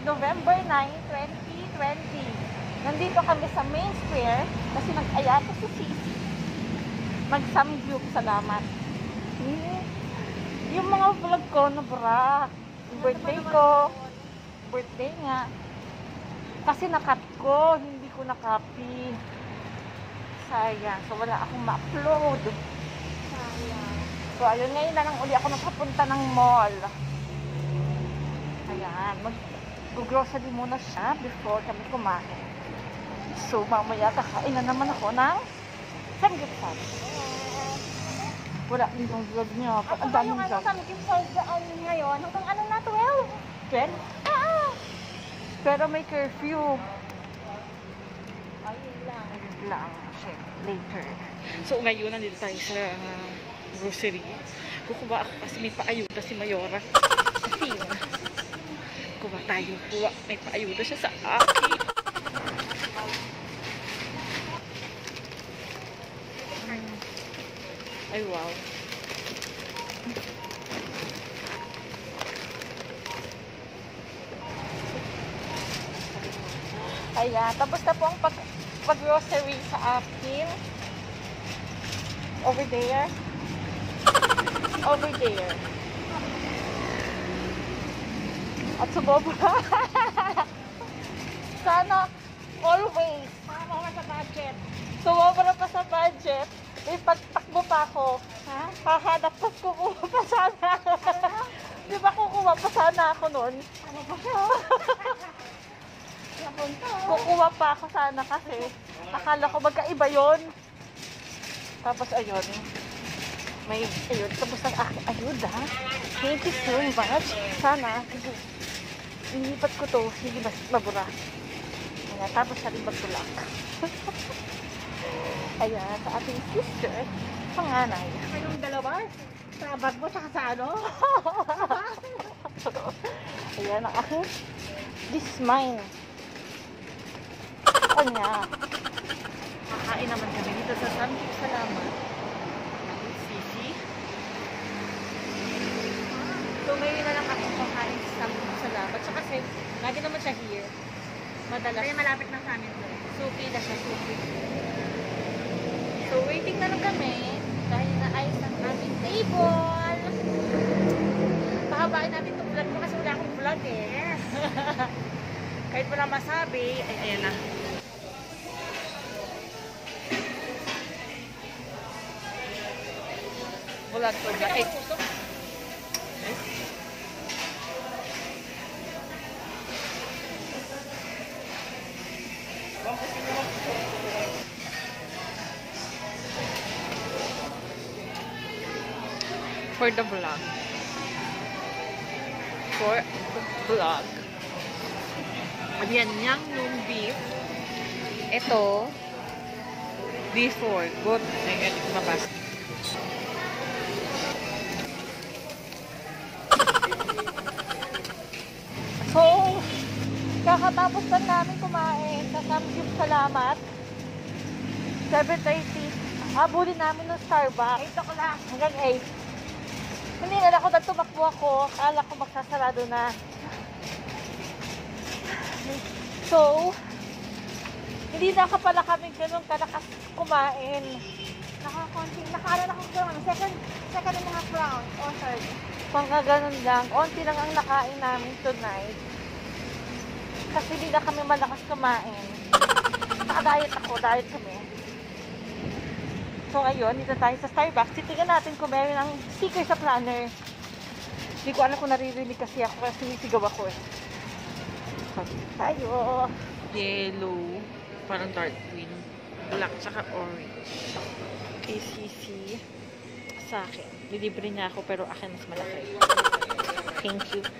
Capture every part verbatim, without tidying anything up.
November nine, twenty twenty. Nandito kami sa Main Square kasi nag-aya ko si Sisi. Mag-samgyup, salamat. Hmm. Yung mga vlog ko na bra. Yung birthday ko. Birthday nga. Kasi nakat ko, hindi ko na-copy. Sayang. So wala akong ma-upload. Sayang. So ayun, ngayon na lang uli ako nakapunta ng mall. Ayan. Mag-grocery muna siya before kami kumain. So, mamaya kakain na naman ako ng samgyupsal. Wala din yung vlog niya. Ang daming vlog. Ako ba yung samgyupsal daan ngayon? Hanggang ano na, twelve? twelve? Ah! Pero may curfew. Ayun lang. Ayun lang. Shit. Later. So, ngayon nandito tayo sa uh, grocery. Kukuha ako kasi may paayuda si Mayora. Kasi yun. Kuha tayo. Kuha. May paayuda siya sa akin. Ay, wow. Ayan, tapos na po ang pag pag-grocery sa akin. Over there. Over there. At sumobra. Sana always. Sumobra sa budget. Sumobra pa sa budget. May pagtakbo pa ako. Ha? Hahanap pa kukuha pa sana. Di ba kukuha pa sana ako nun? Ano ba siya? Kukuha pa ako sana kasi akala ko magkaiba yun. Tapos ayun. May ayun. Tapos ang aking ayuda. Thank you so much. Sana. Inipat ko to. Sige, mas mabura. Ayan, tapos siya rin magtulak. Ayan, sa ating sister, panganay. Anong dalawa? Sa bag mo, saka sa ano? Ayan, ang aking, this is mine. Kanya. Kakain naman kami dito sa Samgyup, salamat. Sisi. So, ngayon na lang ako kakain sa Samgyup, salamat. So, kasi, lagi naman siya here. Madalas. Kaya malapit na sa amin doon. Suki na siya, suki. So, waiting na lang kami dahil naayos ang aming table. Pahabain natin itong vlog ko kasi wala akong vlog eh. Yes. Kahit wala masabi, ay ayan na. Vlog ko dyan. Ay, for the vlog. For the vlog. Ayan, yang yung beef. Ito, before. Good. Ayan, mabas. So, kakatapos na namin kumain sa Samgyup, salamat. seven thirty. Habulin namin ng Starbucks. eight o'clock. Hanggang eight. Hindi na ako na tumakbo ako. Akala ko magsasarado na. So, hindi na ka pala kami ganun kalakas kumain. Nakakonting, nakaala na akong ground. Second, second and a half round. Or third. Pangka ganun lang. Onti lang ang nakain namin tonight. Kasi hindi na kami malakas kumain. Naka-diet ako. Diet kami. So, ngayon, dito tayo sa Starbucks. Titignan natin kung meron ng sticker sa planner. Hindi ko alam kung naririnig kasi ako kasi sinisigaw ako eh. So, tayo. Yellow. Parang dark green. Black tsaka orange. K C C. Sa akin. Lilibre niya ako pero akin mas malaki. Thank you.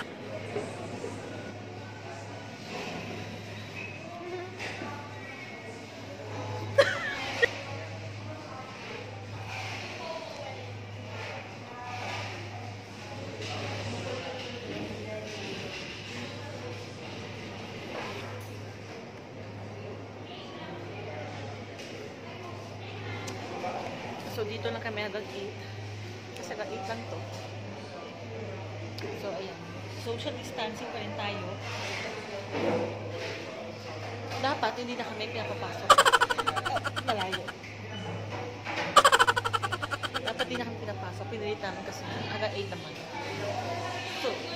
So, dito lang kami hanggang eight. Kasi hanggang eight lang to. So, ayan. Social distancing pa rin tayo. dapat hindi na kami pinapapasok. Malayo. Dapat hindi na kami pinapasok. Pinilit namin kasi hanggang eight naman. So,